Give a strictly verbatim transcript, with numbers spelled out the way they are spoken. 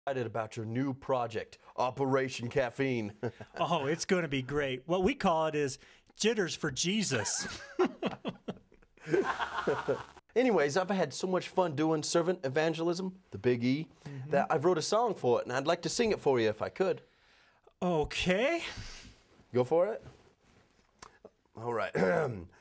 Excited about your new project, Operation Caffeine. Oh, it's going to be great. What we call it is jitters for Jesus. Anyways, I've had so much fun doing servant evangelism, the big E, mm-hmm. that I've wrote a song for it, and I'd like to sing it for you if I could. Okay. Go for it? All right.